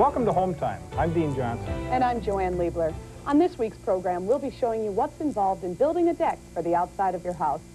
Welcome to Hometime. I'm Dean Johnson. And I'm Joanne Liebler. On this week's program, we'll be showing you what's involved in building a deck for the outside of your house.